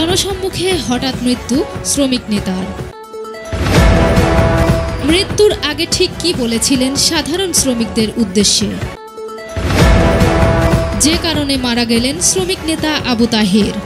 জনসম্মুখে হঠাৎ মৃত্যু শ্রমিক নেতার। মৃত্যুর আগে ঠিক কি বলেছিলেন সাধারণ শ্রমিকদের উদ্দেশ্যে, যে কারণে মারা গেলেন শ্রমিক নেতা আবু তাহের।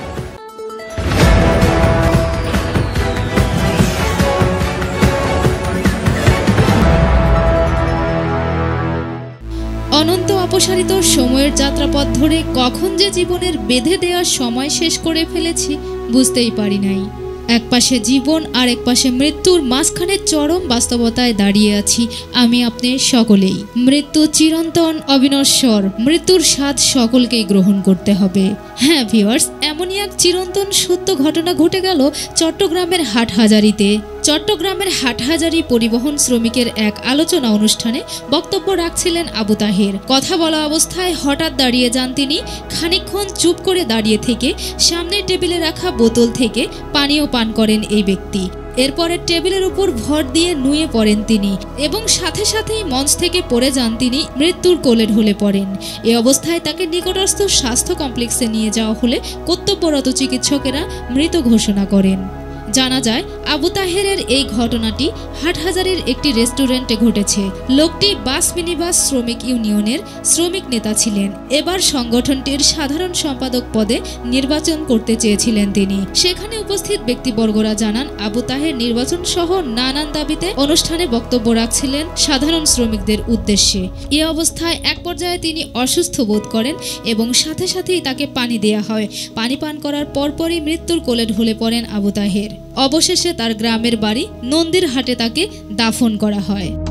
অনন্ত অপসারিত সময়ের যাত্রাপথ ধরে কখন যে জীবনের বেঁধে দেওয়ার সময় শেষ করে ফেলেছি বুঝতেই পারি নাই। একপাশে জীবন আর একপাশে মৃত্যুর মাঝখানে চরম বাস্তবতায় দাঁড়িয়ে আছি আমি আপনি সকলেই। মৃত্যু চিরন্তন অবিনশ্বর, মৃত্যুর স্বাদ সকলকেই গ্রহণ করতে হবে। হ্যাঁ ভিউয়ার্স, এমনই এক চিরন্তন সত্য ঘটনা ঘটে গেল চট্টগ্রামের হাটহাজারীতে। চট্টগ্রামের হাটহাজারী পরিবহন শ্রমিকের এক আলোচনা অনুষ্ঠানে বক্তব্য রাখছিলেন আবু তাহের। কথা বলা অবস্থায় হঠাৎ দাঁড়িয়ে যান তিনি। খানিকক্ষণ চুপ করে দাঁড়িয়ে থেকে সামনের টেবিলে রাখা বোতল থেকে পানীয় পান করেন এই ব্যক্তি। এরপরে টেবিলের উপর ভর দিয়ে নুয়ে পড়েন তিনি এবং সাথে সাথেই মঞ্চ থেকে পড়ে যান তিনি, মৃত্যুর কোলে ঢলে পড়েন। এ অবস্থায় তাকে নিকটস্থ স্বাস্থ্য কমপ্লেক্সে নিয়ে যাওয়া হলে কর্তব্যরত চিকিৎসকেরা মৃত ঘোষণা করেন। জানা যায় আবু তাহেরের এই ঘটনাটি হাটহাজারীর একটি রেস্টুরেন্টে ঘটেছে। লোকটি বাস মিনিবাস শ্রমিক ইউনিয়নের শ্রমিক নেতা ছিলেন। এবার সংগঠনটির সাধারণ সম্পাদক পদে নির্বাচন করতে চেয়েছিলেন তিনি। সেখানে উপস্থিত ব্যক্তিবর্গরা জানান আবু তাহের নির্বাচন সহ নানান দাবিতে অনুষ্ঠানে বক্তব্য রাখছিলেন সাধারণ শ্রমিকদের উদ্দেশ্যে। এ অবস্থায় এক পর্যায়ে তিনি অসুস্থ বোধ করেন এবং সাথে সাথেই তাকে পানি দেয়া হয়। পানি পান করার পরপরই মৃত্যুর কোলে ঢলে পড়েন আবু তাহের। অবশেষে তার গ্রামের বাড়ি নন্দীর হাটে তাকে দাফন করা হয়।